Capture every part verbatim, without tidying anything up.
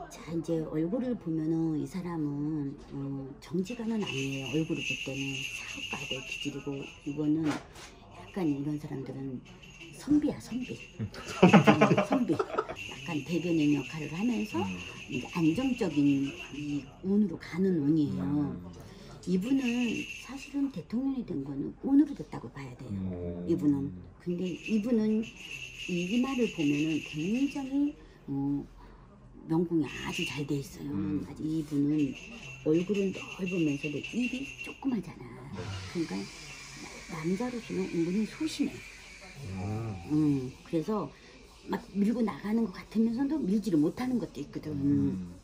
자, 이제 얼굴을 보면은 이 사람은 어, 정직한은 아니에요. 얼굴을 볼 때는 사업가고 기질이고, 이거는 약간 이런 사람들은 선비야, 선비. 선비. 약간 대변인 역할을 하면서 이제 안정적인 이 운으로 가는 운이에요. 이분은 사실은 대통령이 된 거는 운으로 됐다고 봐야 돼요. 이분은. 근데 이분은 이 이마를 보면은 굉장히 어, 명궁이 아주 잘 돼 있어요. 음. 아주 이분은 얼굴은 넓으면서도 입이 조그마잖아. 네. 그러니까 남자로서는 은근히 소심해. 음. 음, 그래서 막 밀고 나가는 것 같으면서도 밀지를 못하는 것도 있거든. 음.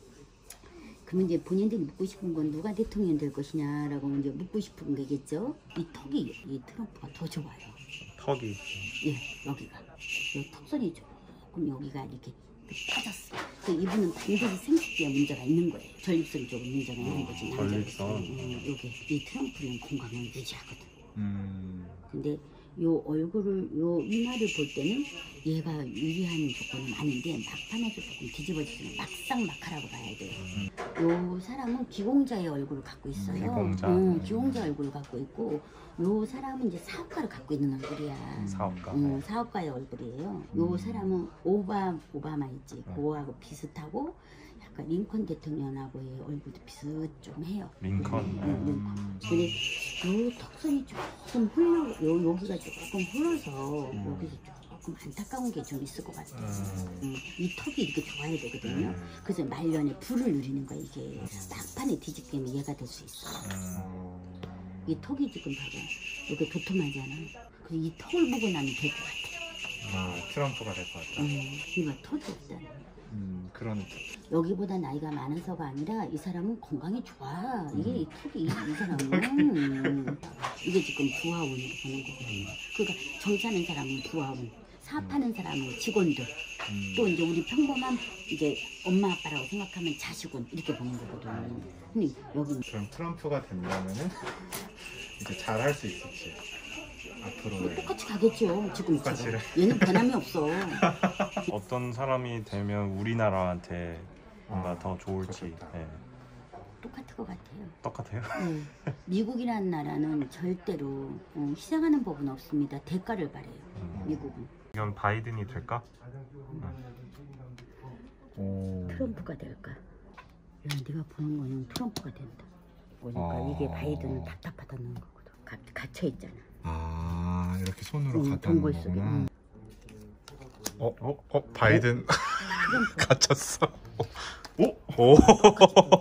그러면 이제 본인들이 묻고 싶은 건 누가 대통령 될 것이냐라고 이제 묻고 싶은 거겠죠. 이 턱이, 이 트럼프가 더 좋아요. 턱이? 예, 여기가. 이 턱선이 조금 여기가 이렇게 빠졌어. 그 이분은 반드시 생식기에 문제가 있는 거예요. 전립선 쪽에 문제가 있는 거지. 전립선. 음, 여기 이 트럼프는 건강을 유지하거든. 음. 근데 요 얼굴을 요 이마를 볼 때는 얘가 유리한 조건은 아닌데 막판에서 조금 뒤집어지면 막상막하라고 봐야 돼요. 음. 요 사람은 기공자의 얼굴을 갖고 있어요. 기공자. 응, 기공자 얼굴을 갖고 있고, 요 사람은 이제 사업가를 갖고 있는 얼굴이야. 사업가. 응, 사업가의 얼굴이에요. 요 음. 사람은 오바 오바마 있지. 네. 그거하고 비슷하고 약간 링컨 대통령하고의 얼굴도 비슷 좀 해요. 링컨. 응, 응, 링컨. 근데 요 턱선이 조금 흘러, 요 여기가 조금 흘러서 음. 여기서 조금 안타까운 게 좀 있을 것 같아요. 음. 음, 이 턱이 이렇게 좋아야 되거든요. 음. 그래서 말년에 불을 누리는 거야. 이게 막판에 뒤집기면 얘가 될 수 있어. 음. 이 턱이 지금 봐봐. 여기 도톰하잖아. 그래서 이 턱을 보고 나면 될 것 같아. 아, 트럼프가 될 것 같다. 음, 이거 턱이 없잖아. 음, 그런. 여기보다 나이가 많아서가 아니라 이 사람은 건강이 좋아. 이게 이 턱이, 이 사람은 음, 이게 지금 부하운으로 보는 거거든요. 그러니까 정치하는 사람은 부하운, 사업하는 사람은 직원들, 음. 또 이제 우리 평범한 이제 엄마 아빠라고 생각하면 자식은 이렇게 보는 거거든요. 근데 여기는 그럼 트럼프가 된다면은 이제 잘할 수 있을지 앞으로 똑같이 가겠죠. 지금 얘는 변함이 없어. 어떤 사람이 되면 우리나라한테 뭔가 아, 더 좋을지. 네. 똑같을 것 같아요. 똑같아요? 네. 미국이라는 나라는 절대로 어, 희생하는 법은 없습니다. 대가를 바래요. 음. 미국은. 이건 바이든이 될까? 음. 트럼프가 될까? 야, 네가 보는 거는 트럼프가 된다. 보니까 아. 이게 바이든은 답답하다는 거거든. 가, 갇혀 있잖아. 아, 이렇게 손으로 응, 갖다 동굴 놓은 속에. 거구나. 응. 어? 어? 어? 바이든 어? 갇혔어. 오? 오?